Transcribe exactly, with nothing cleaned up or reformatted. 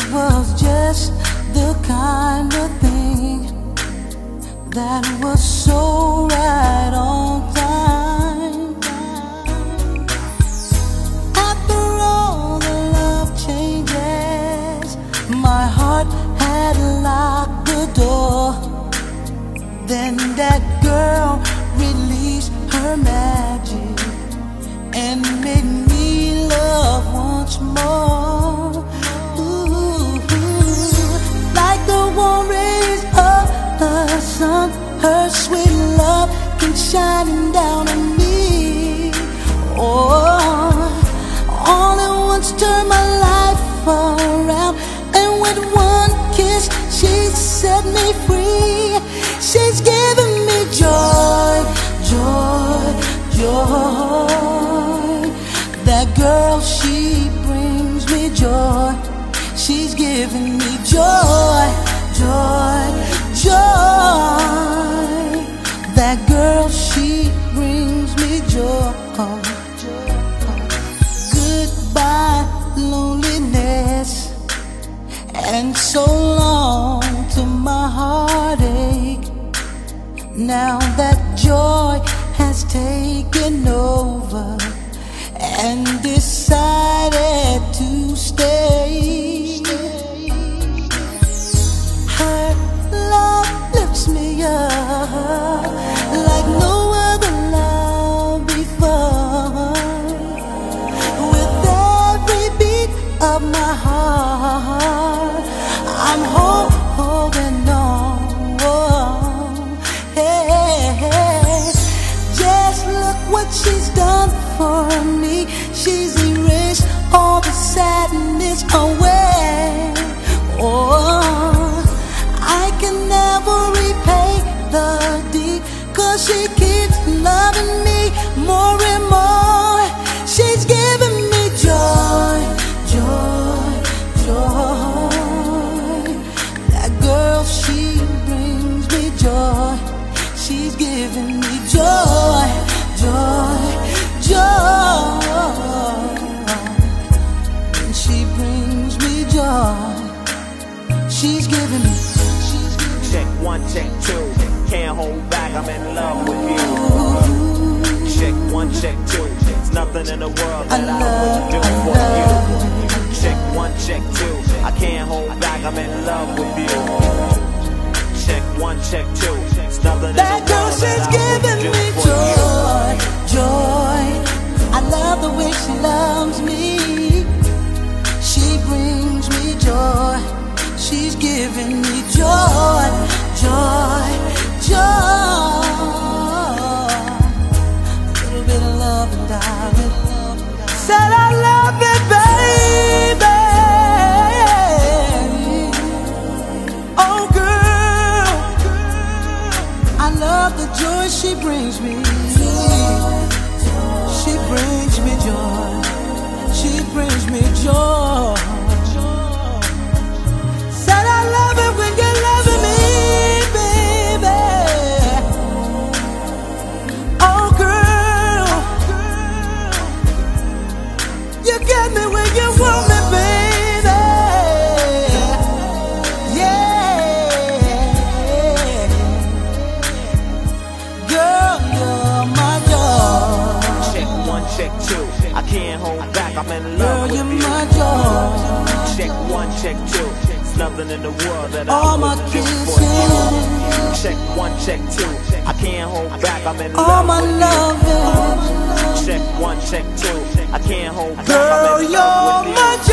was just the kind of thing that was so right on time. After all the love changes, my heart had locked the door. Then that girl released her magic and made me love once more. Ooh, like the warm rays of the sun, her sweet love came shining down on me. Oh, all at once turned my life around, and with one kiss she set me free. She's giving me joy, joy, joy. That girl, she brings me joy. She's giving me joy, joy, joy. That girl, she brings me joy. Goodbye, loneliness, and so long to my heartache. Now that joy has taken over and decided to stay. Her love lifts me up like no other love before. With every beat of my heart, I'm holding on. Hey, hey, just look what she's done for me. She's erased all the sadness away. Oh, I can never repay the deed, 'cause she keeps loving me more and more. She's giving me joy, joy, joy. That girl, she brings me joy. She's giving me joy, joy, joy. And she brings me joy. She's giving me. Check one, check two. Can't hold back, I'm in love with you. Check one, check two. It's nothing in the world that I, I wouldn't do for you. Check one, check two. I can't hold back, I'm in love with you. Check one, check two. It's nothing in the That girl, world she's that I giving wouldn't do me for joy, you. joy. I love the way she loves me. She brings me joy. She's giving me joy, joy, joy. A little bit of love and darling. Said I love it, baby. Oh, girl, I love the joy she brings me. She brings me joy. She brings me joy. Said I love it when you're loving me, baby. Oh, girl, you get me when you want me, baby. Yeah, girl, you're my joy. Check one, check two. I can't hold back, I'm in love Girl, with you're you. my joy. Check one, check two. It's nothing in the world that All I my wouldn't do kisses. for you. Check one, check two. I can't hold back, I'm in All love my with loving. you. Check one, check two. I can't hold back, Girl, I'm in you're love with my you.